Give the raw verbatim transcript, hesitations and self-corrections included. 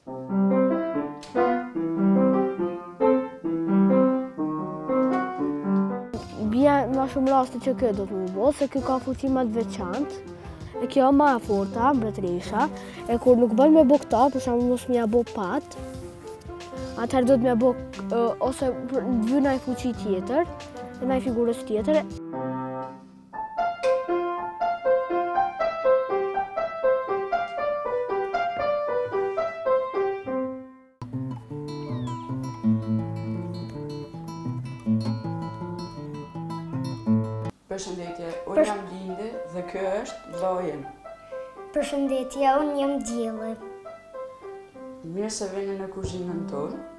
Bjen ma shumë raste që kjo do të më bo, se kjo ka fuqi ma të veçantë, e kjo ma e forta, mbretëresha, e kur nuk bën me bo këta, për shembull mos m'ja bo pat, atëherë do të m'ja bo ose vy naj fuqi tjetër, naj figurës tjetër. Përshëndetje, unë jam Linde dhe kjo është vllai im. Përshëndetje, unë jam Dielli. Mirë se vini në kuzhinën tonë.